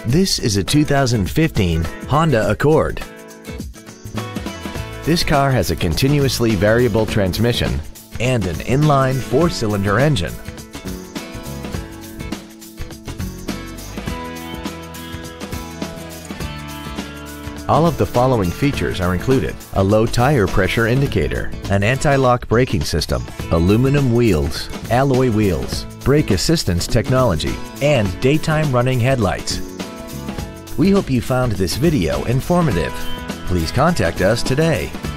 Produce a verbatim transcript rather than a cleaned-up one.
This is a two thousand fifteen Honda Accord. This car has a continuously variable transmission and an inline four-cylinder engine. All of the following features are included: a low tire pressure indicator, an anti-lock braking system, aluminum wheels, alloy wheels, brake assistance technology, and daytime running headlights. We hope you found this video informative. Please contact us today.